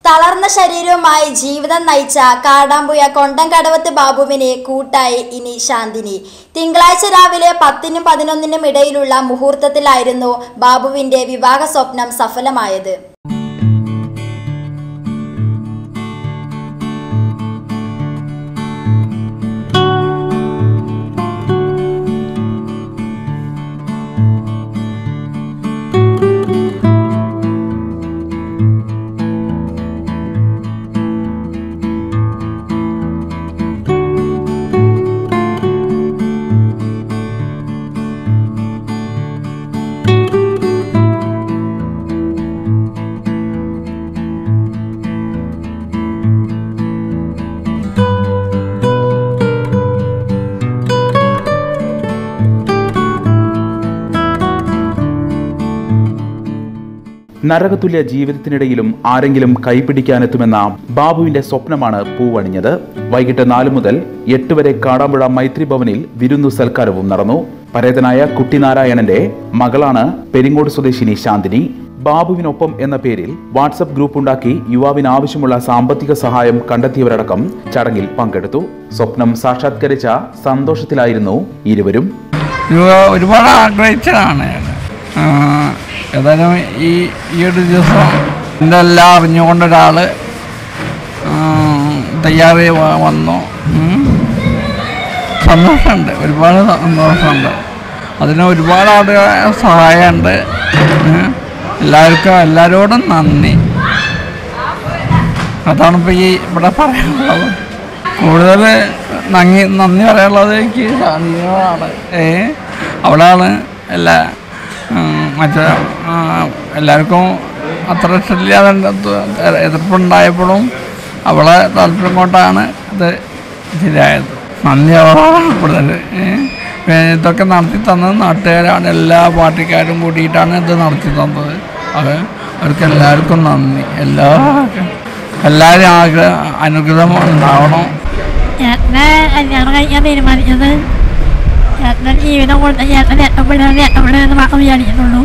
തളർന്ന ശരീരവുമായി ജീവിതം നയിച്ച കാടാമ്പുഴ കൊണ്ടംകടവത്ത് ബാബുവിനെ കൂട്ടായി ഇനി ശാന്തിനി. തിങ്കളാഴ്ച രാവിലെ 10-നും 11-നും ഇടയിലുള്ള മുഹൂർത്തത്തിലായിരുന്നു ബാബുവിന്റെ വിവാഹ സ്വപ്നം സഫലമായത്. നരകതുല്യ ജീവിതത്തിനിടയിലും ആരെങ്കിലും കൈപിടിക്കാനെത്തുമെന്ന ബാബുവിന്റെ സ്വപ്നമാണ് പൂവണിഞ്ഞത്. വൈകിട്ട് 4 മുതൽ 8 വരെ കാടാമ്പുഴ മൈത്രി ഭവനിൽ വിരുന്നു സൽക്കാരവും നടന്നു. പരേതനായ കുട്ടിനാരായണന്റെ മകളാണ് പെരിങ്ങോട് സ്വദേശിനി ശാന്തിനി. ബാബുവിനൊപ്പം എന്ന പേരിൽ വാട്സപ്പ് ഗ്രൂപ്പ് ഉണ്ടാക്കി യുവാവിന് ആവശ്യമുള്ള സാമ്പത്തിക സഹായം കണ്ടെത്തിയവരടക്കം ചടങ്ങിൽ പങ്കെടുത്തു. സ്വപ്നം സാക്ഷാത്കരിച്ച സന്തോഷത്തിലായിരുന്നു ഇരുവരും. ഒരുപാട് ആഗ്രഹിച്ചതാണ്. ഏതായാലും ഈ ഒരു ദിവസം ഇതെല്ലാം അറിഞ്ഞുകൊണ്ടൊരാൾ തയ്യാറായി വന്നു. സന്തോഷമുണ്ട്, ഒരുപാട് സന്തോഷമുണ്ട്. അതിന് ഒരുപാട് ആളുകളെ സഹായമുണ്ട്. എല്ലാവരോടും നന്ദി. അതാണിപ്പോൾ ഇവിടെ പറയാനുള്ളത്. കൂടുതൽ നന്ദി പറയാനുള്ളത് എനിക്ക് ശാന്തിയോടാണ്. അവളാണ് എല്ലാവർക്കും അത്ര ഇഷ്ടമില്ലാതെ എതിർപ്പുണ്ടായപ്പോഴും അവളെ താല്പര്യം കൊണ്ടാണ് ഇത് ശരിയായത്. നന്ദി അവളാണ് കൂടുതൽ. ഇതൊക്കെ നടത്തി തന്നത് നാട്ടുകാരാണ്. എല്ലാ പാർട്ടിക്കാരും കൂടിയിട്ടാണ് ഇത് നടത്തി തന്നത്. അവർക്ക് എല്ലാവർക്കും നന്ദി. എല്ലാവരും അനുഗ്രഹം ഉണ്ടാവണം. കല്യാണം കഴിക്കാൻ തീരുമാനിച്ചത് ജീവിതം കൊണ്ട് എവിടെ മാത്രം വിചാരിക്കുന്നുള്ളൂ.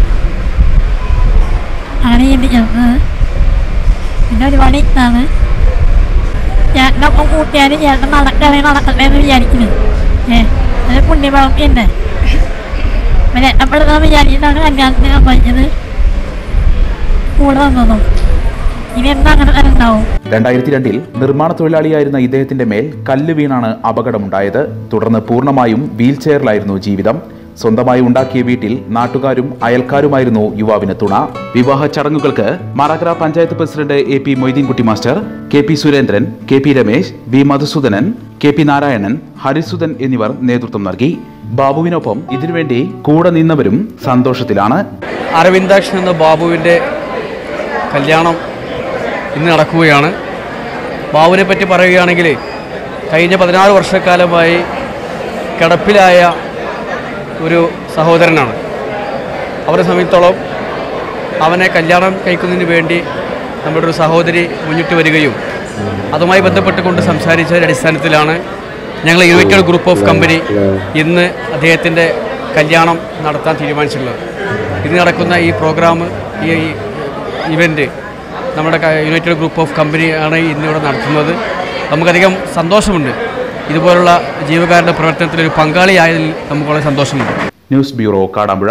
അങ്ങനെ ചിന്തിച്ചത്. പിന്നെ ഒരുപാട് ഇതാണ് ചേട്ടനൊപ്പം കൂട്ടിയാൽ ചേട്ടൻ നടക്കട്ടെ എന്ന് വിചാരിക്കുന്നത്. അത് പുണ്യഭാവത്തിൻ്റെ എപ്പോഴെന്ന് വിചാരിച്ചിട്ടാണ് കല്യാണത്തിന് സംഭവിച്ചത്. കൂടെ വന്നതും ഇനി എന്താ അങ്ങനെ തന്നെ ഉണ്ടാവും. 2002-ൽ നിർമ്മാണ തൊഴിലാളിയായിരുന്ന ഇദ്ദേഹത്തിന്റെ മേൽ കല്ല് വീണാണ് അപകടമുണ്ടായത്. തുടർന്ന് പൂർണ്ണമായും വീൽ ചെയറിലായിരുന്നു ജീവിതം. സ്വന്തമായി ഉണ്ടാക്കിയ വീട്ടിൽ നാട്ടുകാരും അയൽക്കാരുമായിരുന്നു യുവാവിന് തുണ. വിവാഹ ചടങ്ങുകൾക്ക് Marakkara panchayat president AP Moideenkutty master, KP Surendran, KP Ramesh, V Madhusoodanan, KP Narayanan, Harisudhan എന്നിവർ നേതൃത്വം നൽകി. ബാബുവിനൊപ്പം ഇതിനുവേണ്ടി കൂടെ നിന്നവരും സന്തോഷത്തിലാണ്. അരവിന്ദാക്ഷൻ എന്ന ബാബുവിന്റെ കല്യാണം ഇന്ന് നടക്കുകയാണ്. ബാബുവിനെ പറ്റി പറയുകയാണെങ്കിൽ കഴിഞ്ഞ 16 വർഷക്കാലമായി കിടപ്പിലായ ഒരു സഹോദരനാണ്. അവരെ സംബന്ധിച്ചോളം അവനെ കല്യാണം കഴിക്കുന്നതിന് വേണ്ടി നമ്മുടെ ഒരു സഹോദരി മുന്നിട്ട് വരികയും അതുമായി ബന്ധപ്പെട്ടുകൊണ്ട് സംസാരിച്ചതിൻ്റെ അടിസ്ഥാനത്തിലാണ് ഞങ്ങൾ യുണൈറ്റഡ് ഗ്രൂപ്പ് ഓഫ് കമ്പനി ഇന്ന് അദ്ദേഹത്തിൻ്റെ കല്യാണം നടത്താൻ തീരുമാനിച്ചിട്ടുള്ളത്. ഇന്ന് നടക്കുന്ന ഈ പ്രോഗ്രാം, ഈ ഇവൻറ്റ് നമ്മുടെ യുണൈറ്റഡ് ഗ്രൂപ്പ് ഓഫ് കമ്പനിയാണ് ഇന്നിവിടെ നടത്തുന്നത്. നമുക്കധികം സന്തോഷമുണ്ട്. ഇതുപോലുള്ള ജീവകാരുടെ പ്രവർത്തനത്തിൽ ഒരു പങ്കാളിയായതിൽ നമുക്ക് വളരെ സന്തോഷമുണ്ട്. News bureau, Kadampuzha.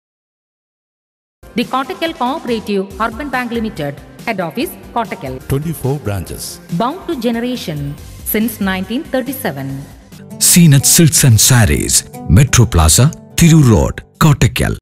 The Kottakkal Cooperative Urban Bank Limited, Head Office, Kottakkal. 24 branches. Bound to generation since 1937. Seenat Silks and Sarees, Metro Plaza, Thiru Road, Kottakkal.